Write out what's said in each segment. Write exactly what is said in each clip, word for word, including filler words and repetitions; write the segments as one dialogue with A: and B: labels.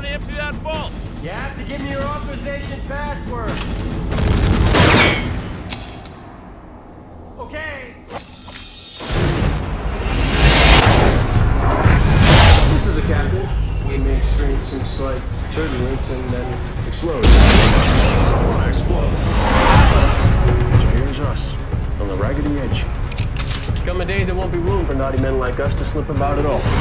A: to empty that vault.
B: You have to give me your authorization password. Okay. This is the captain. We may experience some slight turbulence and then explode.
C: I want to explode. So here's us, on the raggedy edge.
B: Come a day, there won't be room for naughty men like us to slip about at all.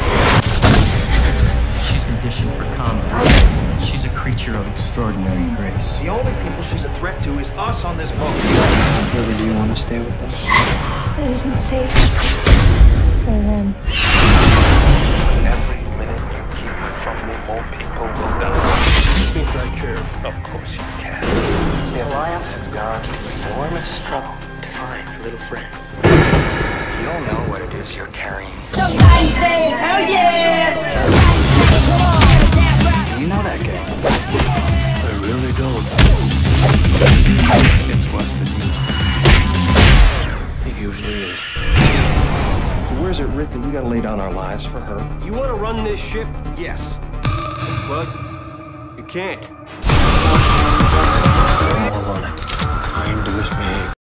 D: She's conditioned for combat. She's a creature of extraordinary grace.
E: The only people she's a threat to is us on this boat.
D: Really, do you want to stay with them?
F: It isn't safe for them.
E: Every minute you keep her from me, more people will die.
C: You think I care?
E: Of course you can. The Alliance has gone through enormous struggle to find a little friend. You don't know what it is you're carrying.
F: Somebody say hell yeah!
E: Do you know that guy?
C: I really don't.
E: It's worse than you.
C: It usually is.
E: So where's it written we gotta lay down our lives for her?
B: You want to run this ship?
E: Yes.
B: Well, you can't.
C: I don't want to. I aim to misbehave.